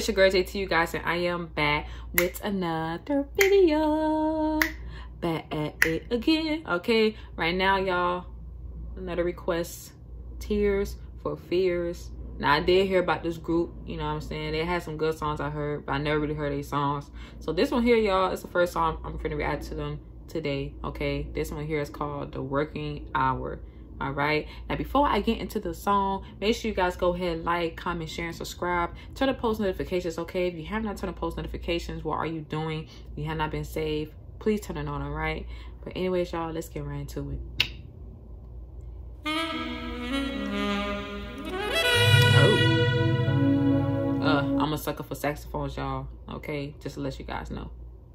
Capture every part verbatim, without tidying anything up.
it's your girl J T, you guys, and I am back with another video. Back at it again. Okay, right now, y'all, another request. Tears for Fears. Now, I did hear about this group, you know what I'm saying? They had some good songs I heard, but I never really heard their songs. So this one here, y'all, it's the first song I'm gonna react to them today, okay? This one here is called The Working Hour. All right, now before I get into the song, make sure you guys go ahead, like, comment, share, and subscribe. Turn on post notifications, okay? If you have not turned on post notifications, what are you doing? If you have not been saved, please turn it on, all right? But anyways, y'all, let's get right into it. Oh. Uh, I'm a sucker for saxophones, y'all, okay? Just to let you guys know.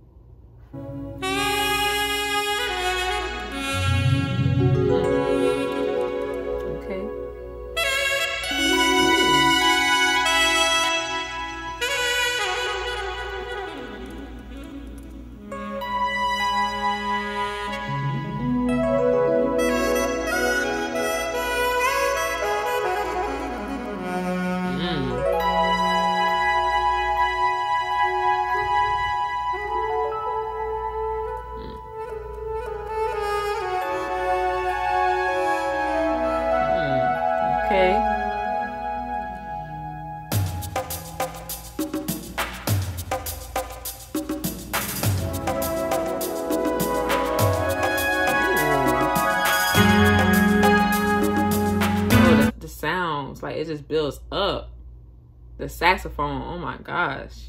Okay. Oh, the, the sounds, like, it just builds up. The saxophone, oh my gosh.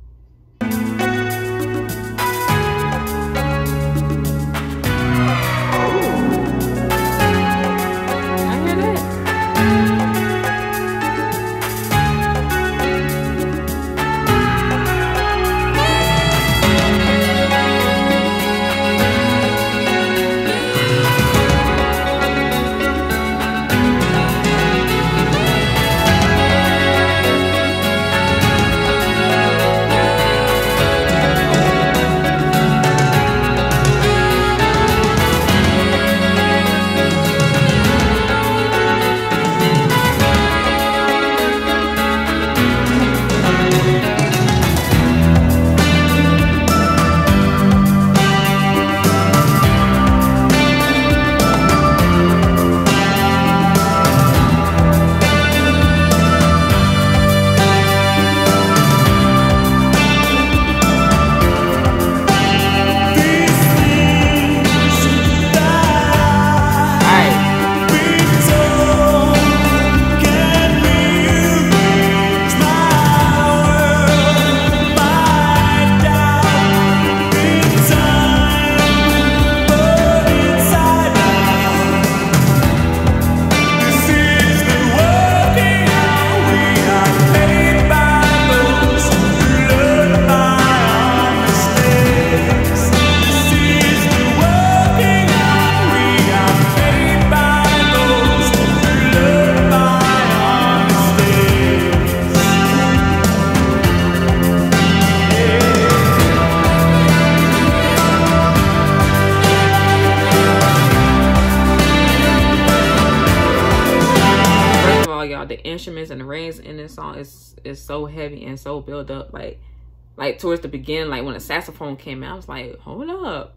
The instruments and the rings in this song is is so heavy and so built up. Like, like towards the beginning, like when the saxophone came out, I was like, hold up.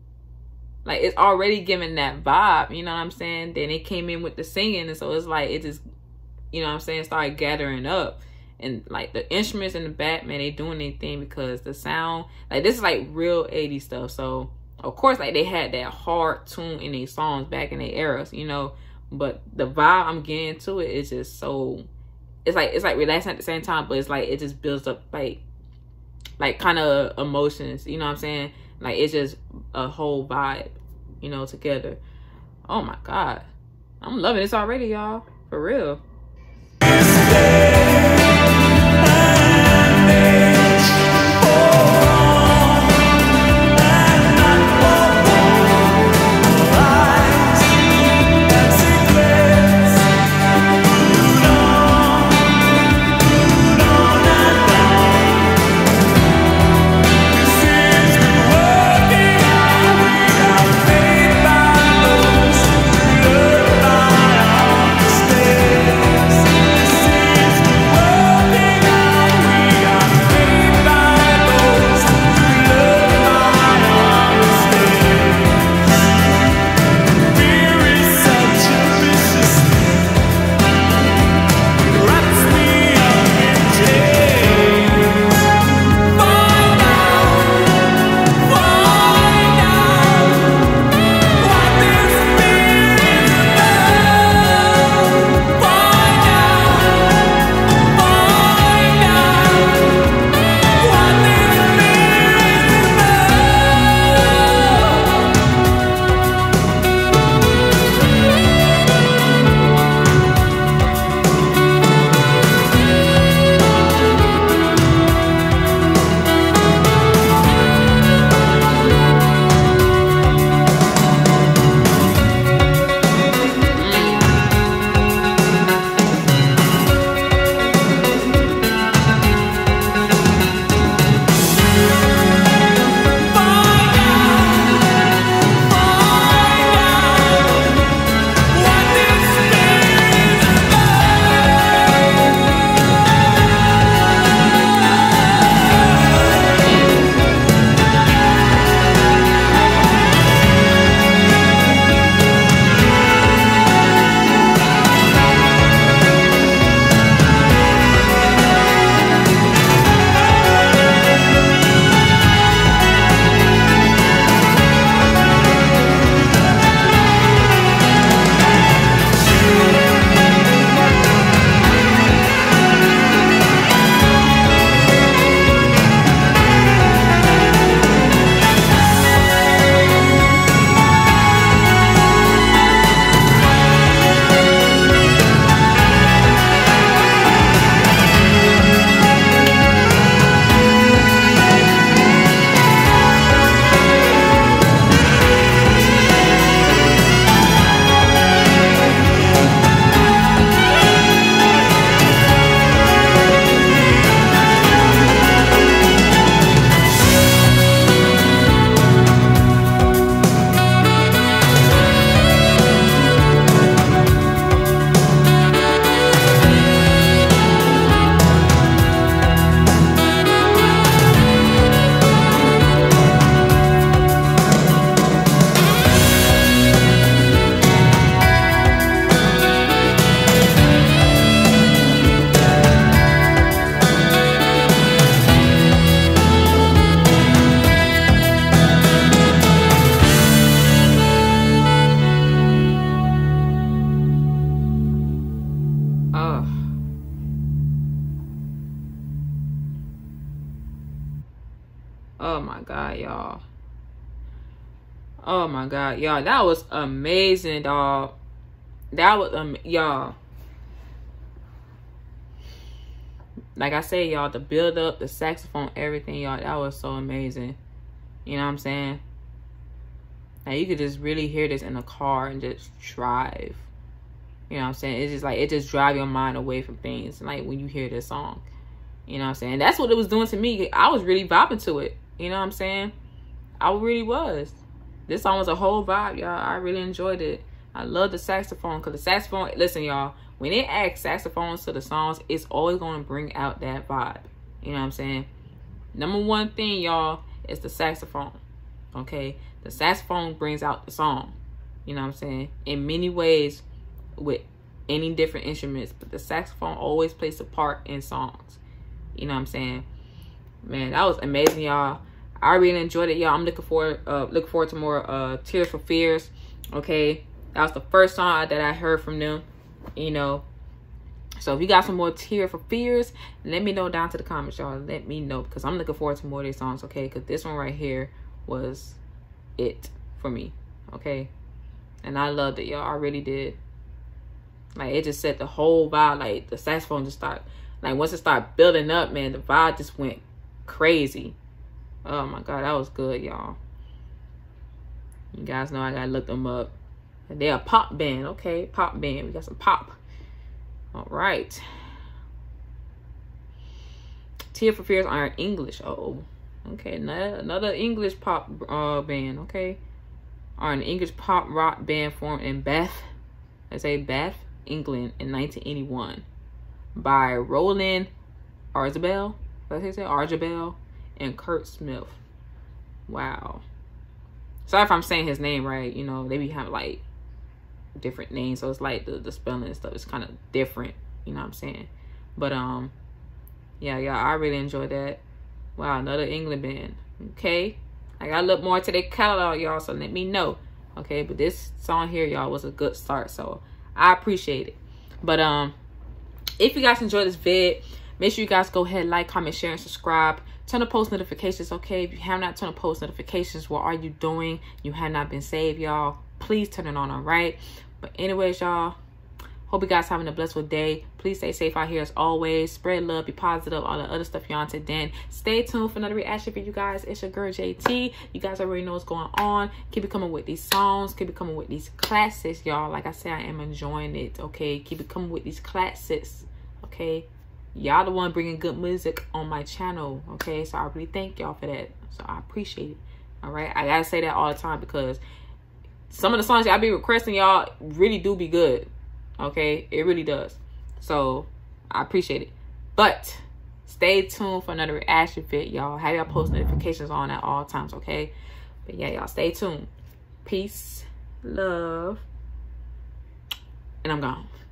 Like, it's already giving that vibe, you know what I'm saying? Then it came in with the singing, and so it's like, it just, you know what I'm saying, started gathering up. And like the instruments in the back, man, they doing their thing, because the sound, like, this is like real eighties stuff. So of course, like, they had that hard tune in these songs back in their eras, you know. But the vibe I'm getting to it is just so, it's like, it's like relaxing at the same time, but it's like, it just builds up like, like kind of emotions, you know what I'm saying? Like, it's just a whole vibe, you know, together. Oh my God. I'm loving this already, y'all. For real. God, y'all. Oh my God, y'all. That was amazing, dog. That was, um, y'all. Like I say, y'all, the build up, the saxophone, everything, y'all, that was so amazing. You know what I'm saying? Like, you could just really hear this in a car and just drive. You know what I'm saying? It's just like, it just drive your mind away from things. Like, when you hear this song. You know what I'm saying? That's what it was doing to me. I was really vibing to it. You know what I'm saying? I really was. This song was a whole vibe, y'all. I really enjoyed it. I love the saxophone. Because the saxophone, listen, y'all. When they add saxophones to the songs, it's always going to bring out that vibe. You know what I'm saying? Number one thing, y'all, is the saxophone. Okay? The saxophone brings out the song. You know what I'm saying? In many ways with any different instruments. But the saxophone always plays a part in songs. You know what I'm saying? Man, that was amazing, y'all. I really enjoyed it, y'all. I'm looking forward, uh, looking forward to more uh, Tears for Fears. Okay? That was the first song that I heard from them. You know, so if you got some more Tears for Fears, let me know down to the comments, y'all. Let me know, because I'm looking forward to more of these songs. Okay, because this one right here was it for me. Okay, and I loved it, y'all. I really did. Like, it just set the whole vibe. Like, the saxophone just started, like, once it started building up, man, the vibe just went crazy. Oh my God, that was good, y'all. You guys know I gotta look them up. They're a pop band. Okay, pop band. We got some pop. All right. Tears for Fears are in English. Oh, okay. Another, another English pop uh, band. Okay. Are an English pop rock band formed in Bath, I say Bath, England in nineteen eighty-one by Roland Archibald. Let's say Archibald and Kurt Smith. Wow. Sorry if I'm saying his name right. You know, they be having like different names, so it's like the, the spelling and stuff is kind of different, you know what I'm saying? But um yeah, yeah, I really enjoyed that. Wow, another England band. Okay, I got a little more to their catalog, y'all, so let me know. Okay, but this song here, y'all, was a good start, so I appreciate it. But um if you guys enjoyed this vid, make sure you guys go ahead, like, comment, share, and subscribe. Turn on post notifications. Okay, if you have not turned on post notifications, what are you doing? You have not been saved, y'all. Please turn it on. All right. But anyways, y'all, hope you guys having a blessed day. Please stay safe out here as always. Spread love, be positive, all the other stuff y'all on to. Then stay tuned for another reaction for you guys. It's your girl J T. You guys already know what's going on. Keep it coming with these songs. Keep it coming with these classics, y'all. Like I said, I am enjoying it. Okay, keep it coming with these classics. Okay, y'all the one bringing good music on my channel. Okay, so I really thank y'all for that. So I appreciate it. All right, I gotta say that all the time, because some of the songs y'all be requesting, y'all, really do be good. Okay, it really does. So I appreciate it. But stay tuned for another reaction vid, y'all. Have y'all post notifications on at all times. Okay, but yeah, y'all, stay tuned. Peace, love, and I'm gone.